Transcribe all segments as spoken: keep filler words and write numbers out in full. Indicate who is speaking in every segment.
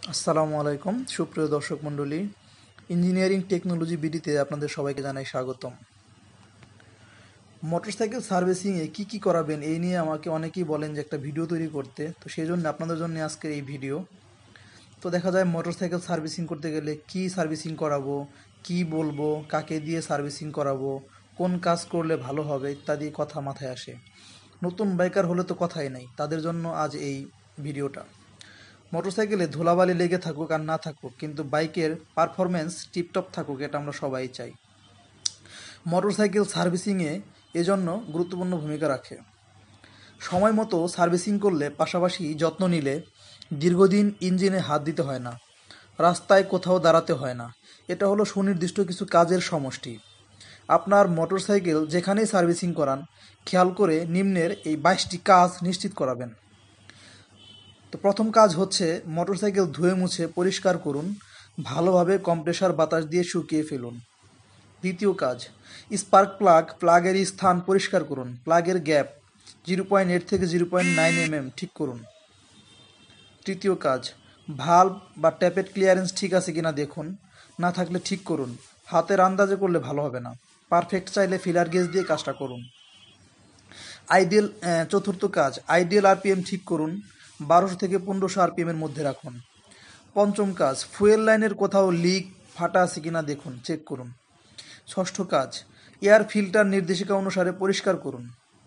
Speaker 1: আসসালামু আলাইকুম সুপ্রিয় দর্শক মণ্ডলী, ইঞ্জিনিয়ারিং টেকনোলজি বিডিতে আপনাদের সবাইকে জানাই স্বাগতম। মোটরসাইকেল সার্ভিসিংয়ে কি কি করাবেন এই নিয়ে আমাকে অনেকেই বলেন যে একটা ভিডিও তৈরি করতে, তো সেই জন্য আপনাদের জন্য আজকের এই ভিডিও। তো দেখা যায় মোটরসাইকেল সার্ভিসিং করতে গেলে কি সার্ভিসিং করাবো, কি বলবো, কাকে দিয়ে সার্ভিসিং করাবো, কোন কাজ করলে ভালো হবে ইত্যাদি কথা মাথায় আসে। নতুন বাইকার হলে তো কথাই নাই, তাদের জন্য আজ এই ভিডিওটা। মোটরসাইকেলে ধুলাবালি লেগে থাকুক আর না থাকুক, কিন্তু বাইকের পারফরমেন্স টিপটপ থাকুক, এটা আমরা সবাই চাই। মোটরসাইকেল সার্ভিসিংয়ে এজন্য গুরুত্বপূর্ণ ভূমিকা রাখে। সময় মতো সার্ভিসিং করলে, পাশাপাশি যত্ন নিলে দীর্ঘদিন ইঞ্জিনে হাত দিতে হয় না, রাস্তায় কোথাও দাঁড়াতে হয় না। এটা হলো সুনির্দিষ্ট কিছু কাজের সমষ্টি। আপনার মোটরসাইকেল যেখানেই সার্ভিসিং করান, খেয়াল করে নিম্নের এই বাইশটি কাজ নিশ্চিত করাবেন। তো প্রথম কাজ হচ্ছে মোটরসাইকেল ধুয়ে মুছে পরিষ্কার করুন, ভালোভাবে কম্প্রেসার বাতাস দিয়ে শুকিয়ে ফেলুন। দ্বিতীয় কাজ, স্পার্ক প্লাগ প্লাগের স্থান পরিষ্কার করুন, প্লাগের গ্যাপ জিরো পয়েন্ট এইট থেকে zero point nine M M ঠিক করুন। তৃতীয় কাজ, ভাল্ব বা ট্যাপের ক্লিয়ারেন্স ঠিক আছে কিনা দেখুন, না থাকলে ঠিক করুন। হাতের আন্দাজে করলে ভালো হবে না, পারফেক্ট চাইলে ফিলার গেজ দিয়ে কাজটা করুন। আইডিয়াল চতুর্থ কাজ, আইডিয়াল আরপিএম ঠিক করুন, বারোশো থেকে পনেরোশো আরপিএমের মধ্যে রাখুন। পঞ্চম কাজ, ফুয়েল লাইনের কোথাও লিক ফাটা আছে কিনা দেখুন, চেক করুন। ষষ্ঠ কাজ, এয়ার ফিল্টার নির্দেশিকা অনুসারে পরিষ্কার করুন।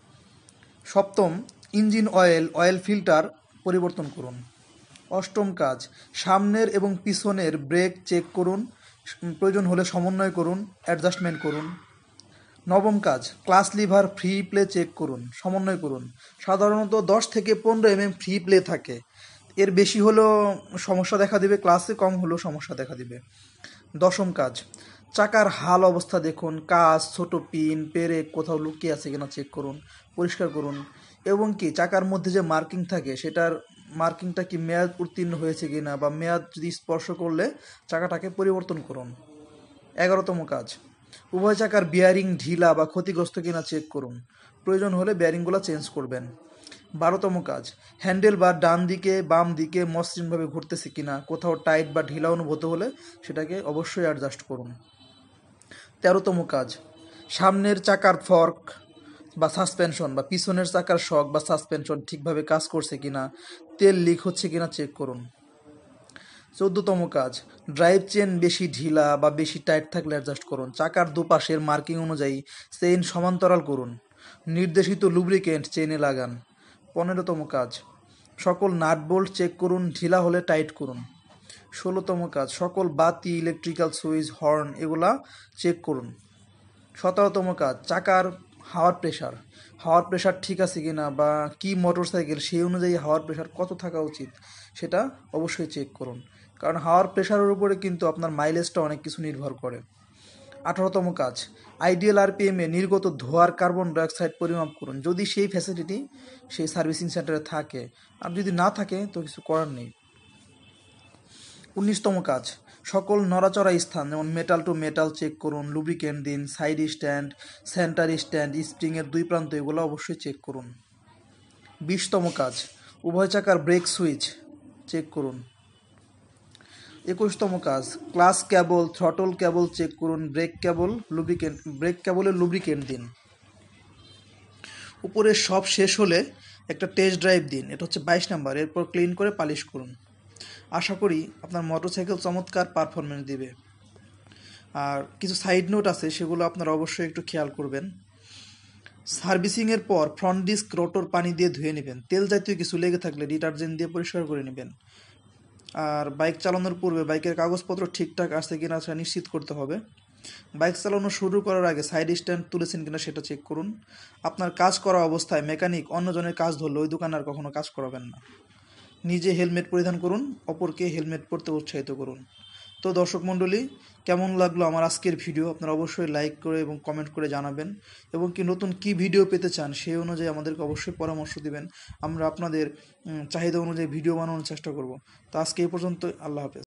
Speaker 1: সপ্তম, ইঞ্জিন অয়েল অয়েল ফিল্টার পরিবর্তন করুন। অষ্টম কাজ, সামনের এবং পিছনের ব্রেক চেক করুন, প্রয়োজন হলে সমন্বয় করুন, অ্যাডজাস্টমেন্ট করুন। নবম কাজ, clutch lever free play check করুন, সমন্বয় করুন। সাধারণত দশ থেকে পনেরো এম এম ফ্রি প্লে থাকে, এর বেশি হলেও সমস্যা দেখা দিবে, ক্লাসে কম হলেও সমস্যা দেখা দিবে। দশম কাজ, চাকার হাল অবস্থা দেখুন, কাজ, ছোট পিন, পেরেক কোথাও লুকিয়ে আছে কিনা চেক করুন, পরিষ্কার করুন। এবং কি চাকার মধ্যে যে মার্কিং থাকে, সেটার মার্কিংটা কি মেয়াদ উত্তীর্ণ হয়েছে কিনা, বা মেয়াদ যদি স্পর্শ করলে চাকাটাকে পরিবর্তন করুন। এগারোতম কাজ, উভয় চাকার বিয়ারিং ঢিলা বা ক্ষতিগ্রস্ত কিনা চেক করুন, প্রয়োজন হলে বিয়ারিংগুলো চেঞ্জ করবেন। বারোতম কাজ, হ্যান্ডেল বা ডান দিকে বাম দিকে মসৃণভাবে ঘুরতেছে কিনা, কোথাও টাইট বা ঢিলা অনুভূত হলে সেটাকে অবশ্যই অ্যাডজাস্ট করুন। তেরোতম কাজ, সামনের চাকার ফর্ক বা সাসপেনশন বা পিছনের চাকার শক বা সাসপেনশন ঠিকভাবে কাজ করছে কিনা, তেল লিক হচ্ছে কিনা চেক করুন। চোদ্দতম কাজ, ড্রাইভ চেন বেশি ঢিলা বা বেশি টাইট থাকলে অ্যাডজাস্ট করুন। চাকার দুপাশের মার্কিং অনুযায়ী চেইন সমান্তরাল করুন, নির্দেশিত লুব্রিকেন্ট চেইনে লাগান। পনেরোতম কাজ, সকল নাট বোল্ট চেক করুন, ঢিলা হলে টাইট করুন। ষোলোতম কাজ, সকল বাতি, ইলেকট্রিক্যাল সুইচ, হর্ন এগুলা চেক করুন। সতেরোতম কাজ, চাকার হাওয়ার প্রেশার হাওয়ার প্রেশার ঠিক আছে কিনা, বা কি মোটরসাইকেল সেই অনুযায়ী হাওয়ার প্রেশার কত থাকা উচিত সেটা অবশ্যই চেক করুন, কারণ হাওয়ার প্রেশারের উপরে কিন্তু আপনার মাইলেজটা অনেক কিছু নির্ভর করে। আঠারোতম কাজ, আইডিয়াল আরপিএমে নির্গত ধোঁয়ার কার্বন ডাইঅক্সাইড পরিমাপ করুন, যদি সেই ফ্যাসিলিটি সেই সার্ভিসিং সেন্টারে থাকে, আর যদি না থাকে তো কিছু করার নেই। উনিশতম কাজ, সকল নড়াচড়া স্থান যেমন মেটাল টু মেটাল চেক করুন, লুব্রিকেন্ট দিন, সাইড স্ট্যান্ড, সেন্টার স্ট্যান্ড, স্প্রিংয়ের দুই প্রান্ত এগুলো অবশ্যই চেক করুন। বিশতম কাজ, উভয় চাকার ব্রেক সুইচ চেক করুন। একুশতম কাজ, clutch cable, throttle cable check করুন, ব্রেক কেবল লুব্রিকেন্ট ব্রেক কেবলের লুব্রিকেন্ট দিন। উপরে সব শেষ হলে একটা টেস্ট ড্রাইভ দিন, এটা হচ্ছে বাইশ নাম্বার। এরপর ক্লিন করে পালিশ করুন। আশা করি আপনার মোটরসাইকেল চমৎকার পারফরমেন্স দিবে। আর কিছু সাইড নোট আছে, সেগুলো আপনারা অবশ্যই একটু খেয়াল করবেন। সার্ভিসিংয়ের পর ফ্রন্ট ডিস্ক, রোটর পানি দিয়ে ধুয়ে নেবেন। তেল জাতীয় কিছু লেগে থাকলে ডিটারজেন্ট দিয়ে পরিষ্কার করে নেবেন। আর বাইক চালানোর পূর্বে বাইকের কাগজপত্র ঠিকঠাক আছে কিনা সেটা নিশ্চিত করতে হবে। বাইক চালানো শুরু করার আগে সাইড স্ট্যান্ড তুলেছেন কিনা সেটা চেক করুন। আপনার কাজ করা অবস্থায় মেকানিক অন্যজনের কাজ ধরলে ওই দোকানে আর কখনো কাজ করাবেন না। নিজে হেলমেট পরিধান করুন, অপরকে হেলমেট পরতে উৎসাহিত করুন। তো দর্শক মণ্ডলী, কেমন লাগলো আমার আজকের ভিডিও আপনারা অবশ্যই লাইক করে এবং কমেন্ট করে জানাবেন, এবং কি নতুন কি ভিডিও পেতে চান সেই অনুযায়ী আমাদেরকে অবশ্যই পরামর্শ দিবেন। আমরা আপনাদের চাহিদা অনুযায়ী ভিডিও বানানোর চেষ্টা করব। তো আজকে এই পর্যন্ত, আল্লাহ হাফেজ।